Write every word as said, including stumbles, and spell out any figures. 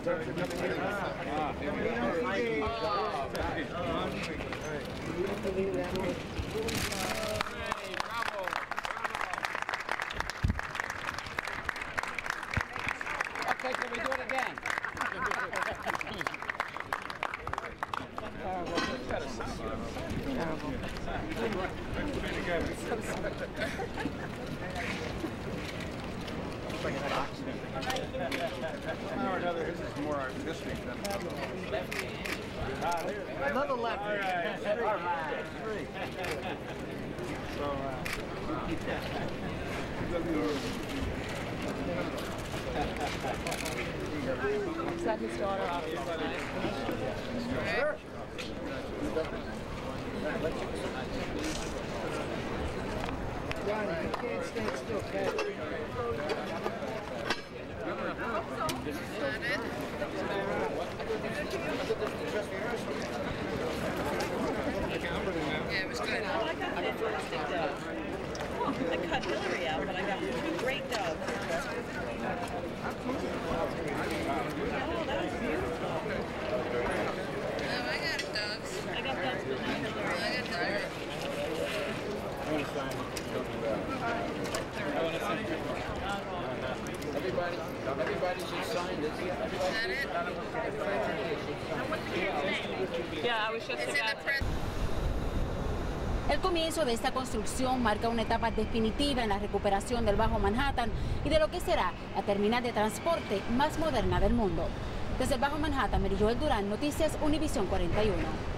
Okay, can we do it again? Another, this is more artistic than another left. All right, all right. Three. So, uh, Is that his daughter? Sure. Johnny, you can't stand still, Yeah, it was good. Oh, I got fantastic doves. I cut Hillary out, but I got two great doves. Oh, that was beautiful. Oh, I got doves. I got doves, but not Hillary. I got doves. Everybody, everybody should sign this. Is that it? Yeah, I was just It's in the about press. El comienzo de esta construcción marca una etapa definitiva en la recuperación del Bajo Manhattan y de lo que será la terminal de transporte más moderna del mundo. Desde el Bajo Manhattan, Merijoel Duran, Noticias Univision cuarenta y uno.